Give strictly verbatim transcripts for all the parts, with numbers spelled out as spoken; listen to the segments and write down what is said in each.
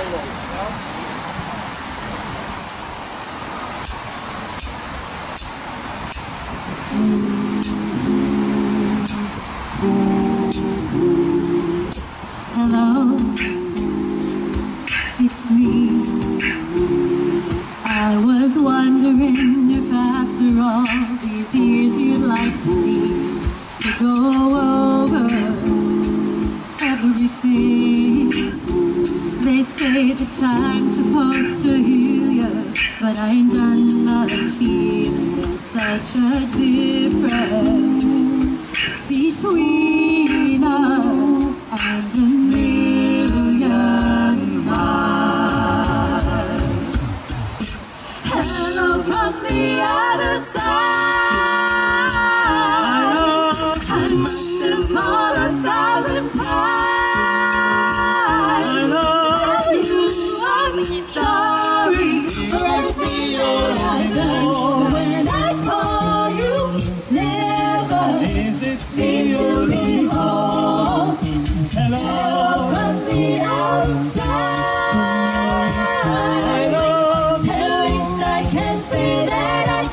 Hello, it's me. I was wondering if after all these years you'd like to meet to go over everything. They say the time's supposed to heal you, but I ain't done much healing. There's such a difference between us and a million miles. Hello from the other side. I must have called a thousand times. Tell you I'm sorry for everything that I've done. When I call you, never seem to be home. Hello from the outside. At least I can say that I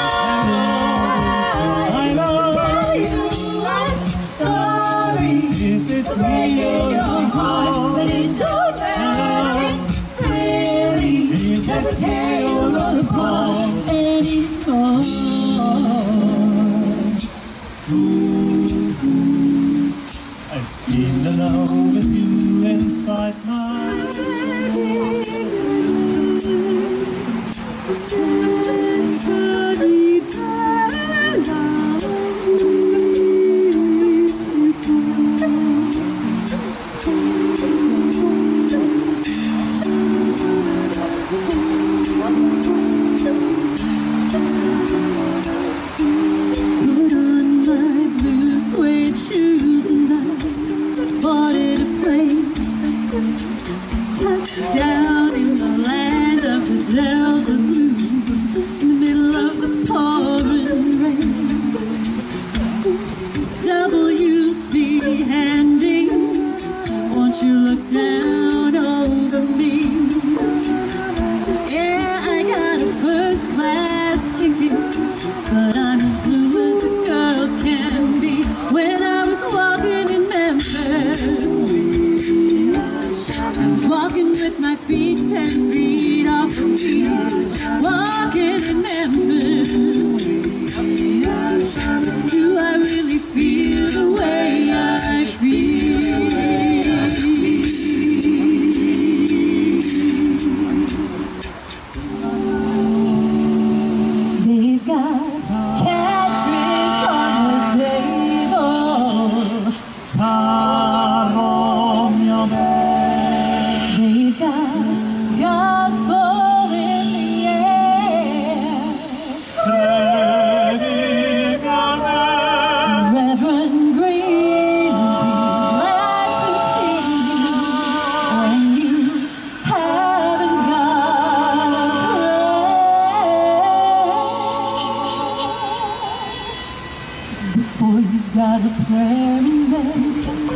tried. Tell you I'm sorry for breaking your heart, but it don't matter, really. Doesn't tear you apart anymore. I've been alone with you inside my Put on my blue suede shoes and I boarded a plane. Touchdown in the land of the Delta Blues, in the middle of the pouring rain. W C handing, won't you look down over me? Yeah, I got a first class ticket, but I'm as blue as a girl can be. When I was walking in Memphis, I was walking with my feet ten feet off the beat. Walking in Memphis, do I really feel the way I feel? They've got catfish on the table. They've got gospel in the air. Reverend Green will be glad to see you when you haven't got a prayer. Boy, you got a prayer in Memphis.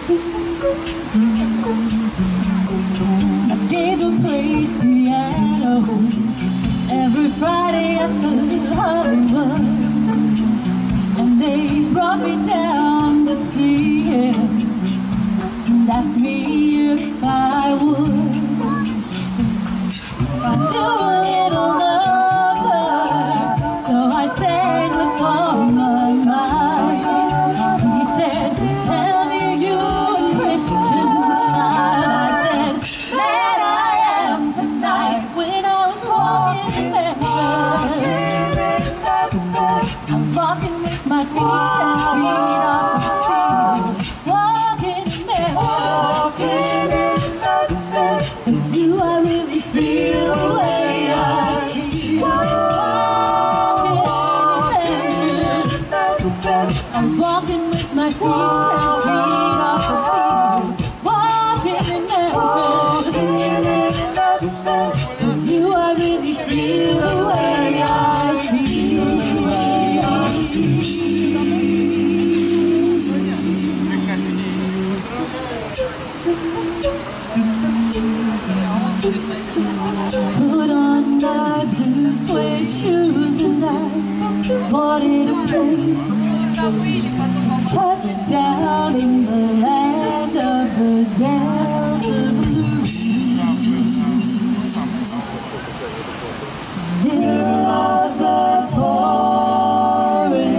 I gave a praise piano every Friday at the Hollywood, and they brought me down to see him and asked me if I would. I do a little number, so I sang with all my might. He said, tell me you're a Christian child. I said, man, I am tonight. When I was walking in Memphis, Touchdown in the land of the Delta Blues. Middle of the pouring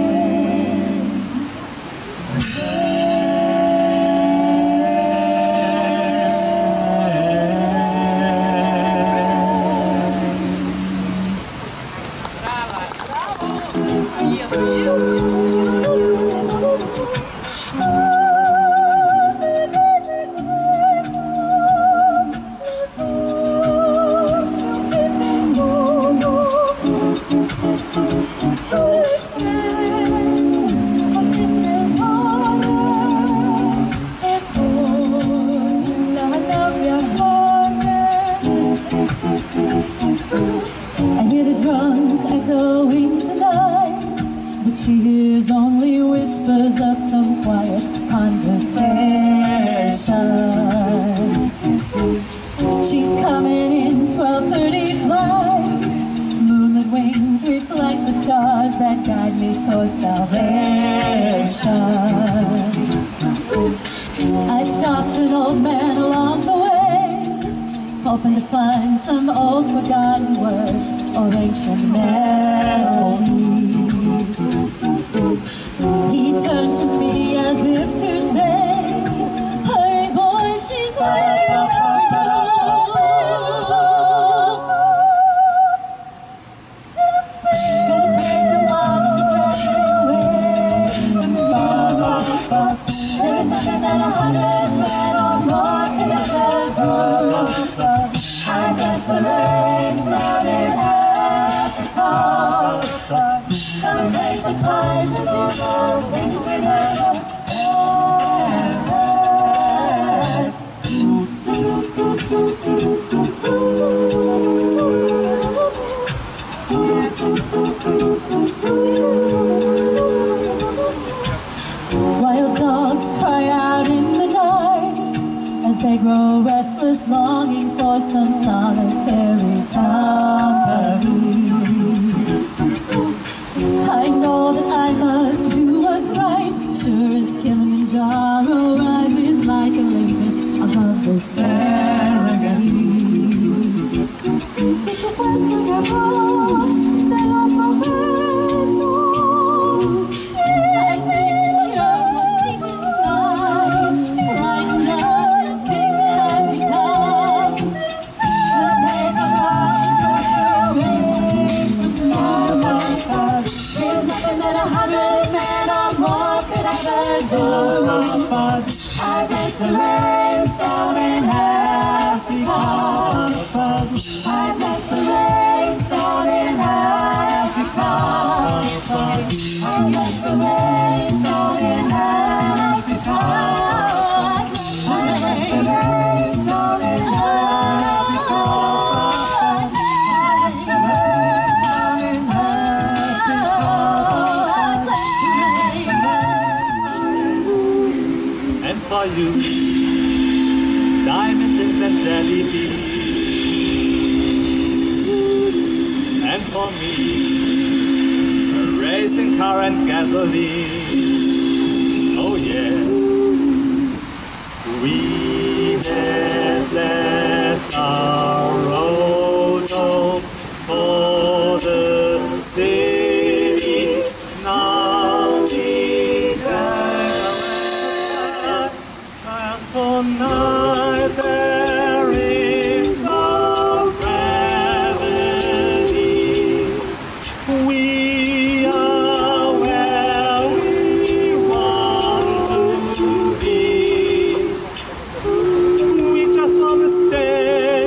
she hears only whispers of some quiet conversation. She's coming in twelve thirty flight. Moonlit wings reflect the stars that guide me towards salvation. I stopped an old man along the way, hoping to find some old forgotten words or ancient melodies. He turned to me as if to say, hurry boy, she's waiting for you. Gonna take the love to drag me away from you. There's nothing that a hundred men or more could ever do. I guess the rain's not in Africa. Come take the time to do the things we never had. Wild dogs cry out in the night as they grow restless, longing for some solitary company. I know that I must do what's right, sure as Kilimanjaro rises like Olympus above the Serengeti. It's a puesto de amor de lo prometo. Yeah, I seem to cure what's deep inside, frightened of the thing that I've become. It'll take a lot to turn me away from you. There's nothing that a hundred men or more could ever do. I place the rains down in Africa. I place the rains down in Africa. I place the rains down in Africa. I place the rains down in Africa. For you, diamonds and jellybeans, and for me, a racing car and gasoline. Oh yeah, we have left our road home for the city. Now we tonight there is no gravity. We are where we want to be. We just want to stay.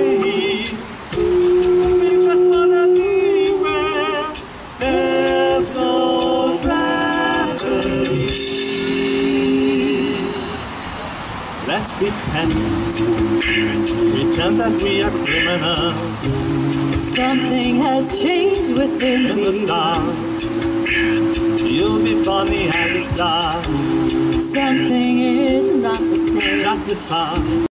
We just want to be where there's no gravity. Let's pretend, pretend that we are criminals. Something has changed within In me. the dark, you'll be funny and dark. Something is not the same. Justify.